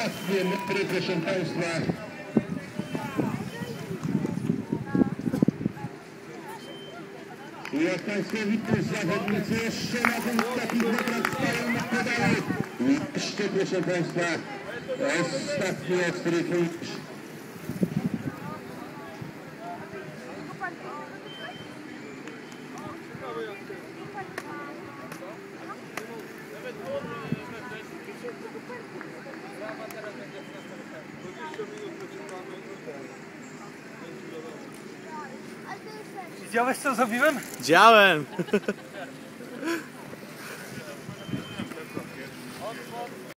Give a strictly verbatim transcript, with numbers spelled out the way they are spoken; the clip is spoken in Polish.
ostatnie metry, proszę Państwa. I jak Państwo widzą, zawodnicy jeszcze na tych takich metrach stoją na pedalu. Jeszcze, proszę Państwa, ostatni ostry finish. Widziałeś co zrobiłem? Widziałem!